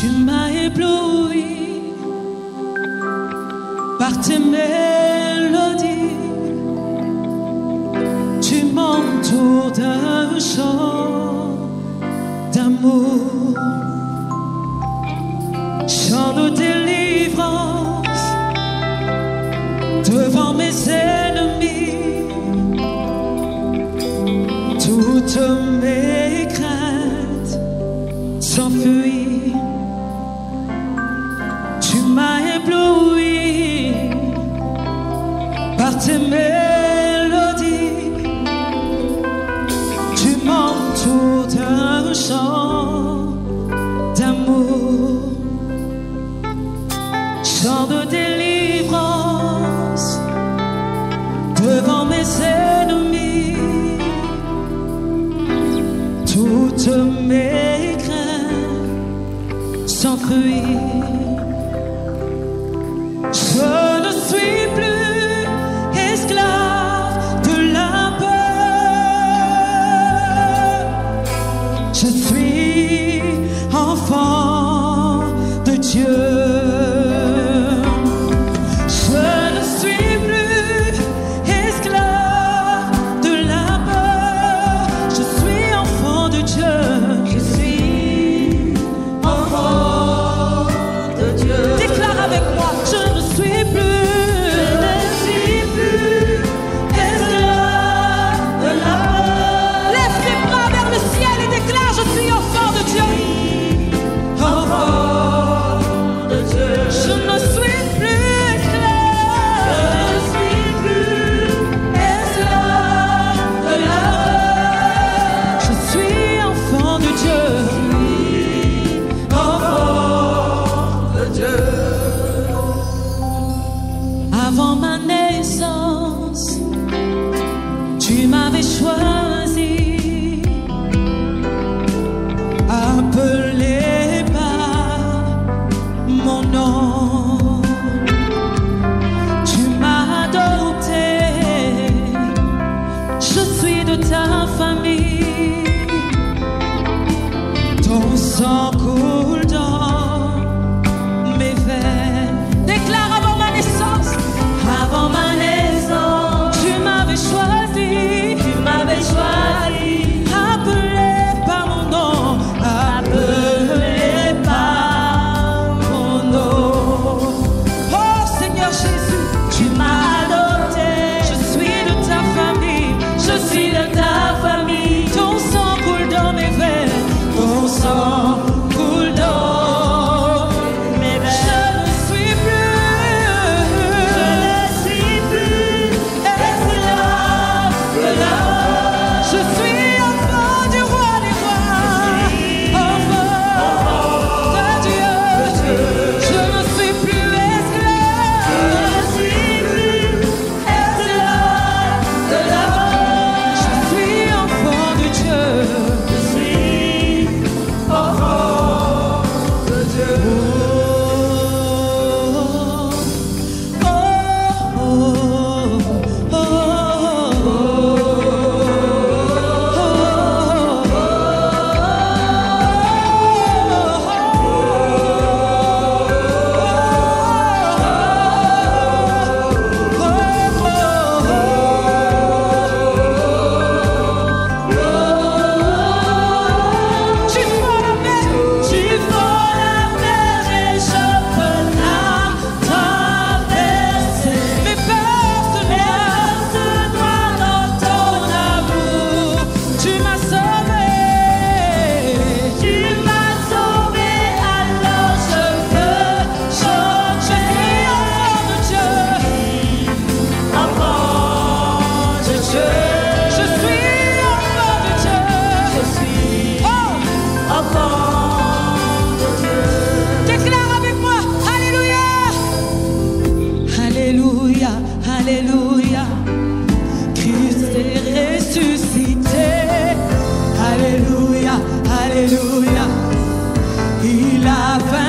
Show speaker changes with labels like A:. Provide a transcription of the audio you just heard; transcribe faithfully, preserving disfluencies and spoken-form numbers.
A: Tu m'as ébloui par tes mélodies. Tu m'entoures d'un chant d'amour, chant de délivrance devant mes ennemis. Toutes mes craintes s'enfuient. Tu m'as ébloui par tes mélodies. Tu m'entoures d'un chant d'amour, chant de délivrance devant mes ennemis. Toutes mes craintes s'enfuient. Je ne suis plus esclave de la peur. Je suis enfant de Dieu. Je ne suis plus esclave de la peur. Je suis enfant de Dieu. Je suis enfant de Dieu. Déclare avec moi. Je ne suis plus, je ne suis plus esclave de la peur. Lève tes bras vers le ciel et déclare: je suis enfant de Dieu. Enfant de Dieu. Je ne suis plus esclave. Je ne suis plus esclave de la peur. Je suis enfant de Dieu. Enfant de Dieu. Avant ma naissance, tu m'avais choisi, appelé par mon nom. Tu m'as adopté, je suis de ta famille. Ton sang coule dans mes veines. Déclare: avant ma naissance, avant ma naissance, tu m'avais choisi, tu m'avais choisi, appelé par mon nom, appelé par mon nom. Oh Seigneur Jésus, tu m'as adopté, je suis de ta famille, je suis de ta famille. Ton sang coule dans mes veines, ton sang coule dans mes veines. Je ne suis plus, je ne suis plus esclave de la peur. Je suis enfant du roi des rois, enfant de Dieu. Je ne suis plus esclave, je ne suis plus esclave de la peur. Je suis enfant de Dieu. Je suis enfant de Dieu. Oh, oh, oh, oh, tu fais la mer, tu fais la mer et je peux la traverser. Mes peurs se noient dans ton amour. Tu m'as sauvé, tu m'as sauvé, alors je peux chanter. Enfant de Dieu, je suis enfant de Dieu. Je suis enfant de Dieu. Déclare avec moi: Alléluia, Alléluia, Alléluia. Christ est ressuscité. Alléluia, Alléluia. Il a vaincu.